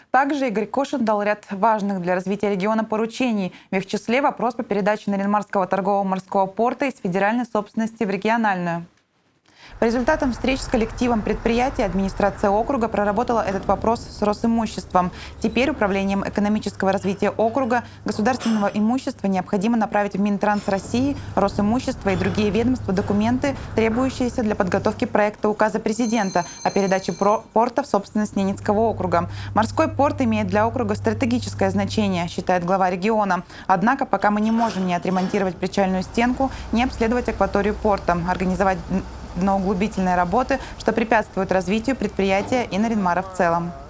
Также Игорь Кошин дал ряд важных для развития региона поручений. В их числе вопрос по передаче Нарьян-Марского торгового морского порта из федеральной собственности в региональную. По результатам встреч с коллективом предприятия администрация округа проработала этот вопрос с Росимуществом. Теперь Управлением экономического развития округа государственного имущества необходимо направить в Минтранс России, Росимущество и другие ведомства документы, требующиеся для подготовки проекта указа президента о передаче порта в собственность Ненецкого округа. Морской порт имеет для округа стратегическое значение, считает глава региона. Однако пока мы не можем ни отремонтировать причальную стенку, ни обследовать акваторию порта, организовать дноуглубительные работы, что препятствует развитию предприятия и Нарьян-Мара в целом.